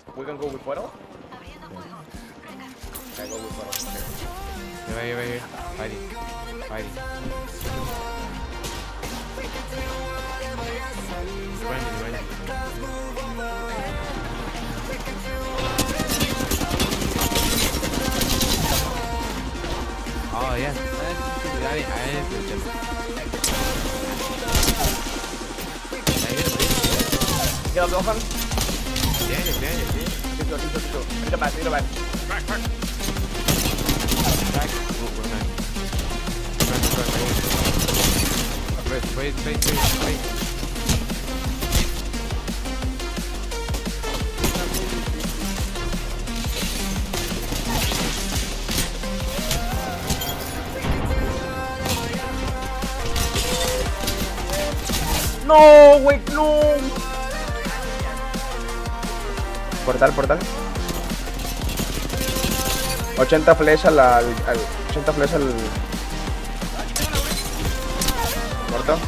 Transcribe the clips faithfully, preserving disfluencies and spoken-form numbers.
We can go with portal? Okay, go with portal. Okay. Right here, right here. Fighting. Fighting. Running, running. Oh, yeah. I didn't, I didn't feel jump. Get up, Dolphin. Damn it, damn it, damn it. Keep going, keep going, keep going. Need a back, need a back. Back, back. Back. Oh, we're back. Run, run, right here. Wait, wait, wait, wait, wait. No, wait, no. Portal, portal. ochenta flash al, al, al ochenta flash al muerto.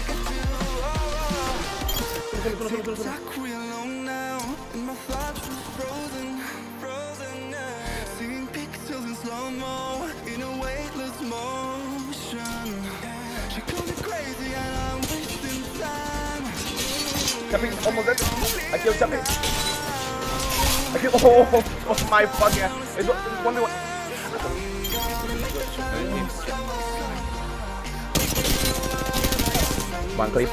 Chappy, almost dead. I killed Chappy. I killed. Oh, oh, oh my fuck yeah. It's one v one. One clip.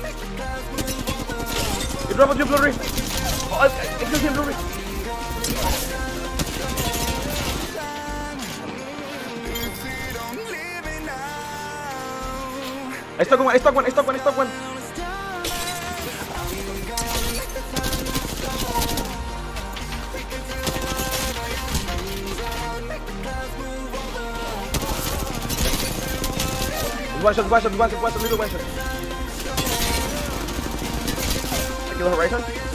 You drop your blurry. Oh, I, I killed him, blurry. I stuck one, I stuck one, I stuck one, I stuck one. One shot, one shot, one shot, one shot, little one shot. I kill her right hand.